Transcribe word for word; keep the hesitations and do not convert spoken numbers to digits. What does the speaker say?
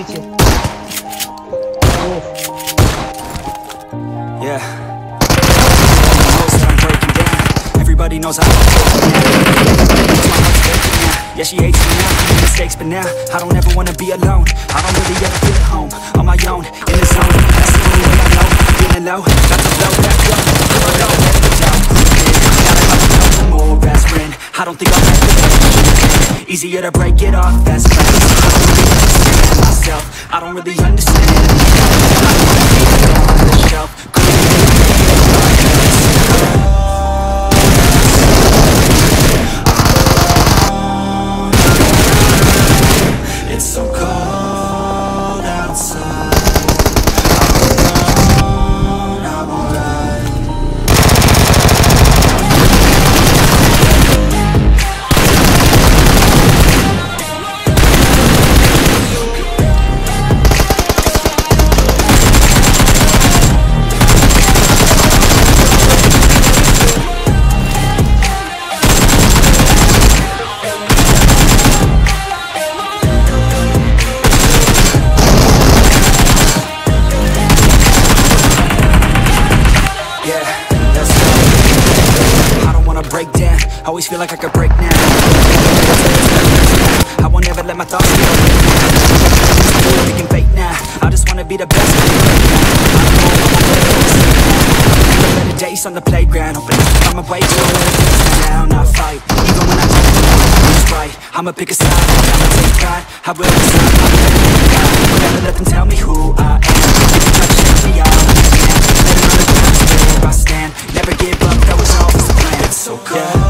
पीछे। Yeah. Everybody knows I'm breaking down. Yeah, she hates me now, mistakes, but now I don't ever wanna be alone. I don't really ever feel at home, on my own, in the zone. That's the only way I know, feeling low, got to blow back up, never know, never go down. Gotta have no more aspirin, I don't think I'll ever get easier to break it off as friends. I don't really understand myself, I don't really understand. I don't wanna be on the shelf, couldn't even it's so cold outside. I'm alone, I'm alright. Always feel like I could break now. I won't ever let my thoughts go. I'm thinking fake now. I just wanna be the best. Better days on the playground. Hoping I'm a way to down. I fight, even when I don't know it's right. I'ma pick a side. I'ma take pride. I will decide. I'll never let them tell me who I am. If you try to shut me out, let them know where I stand. Never give up. That was always the plan. It's so cold. Yeah.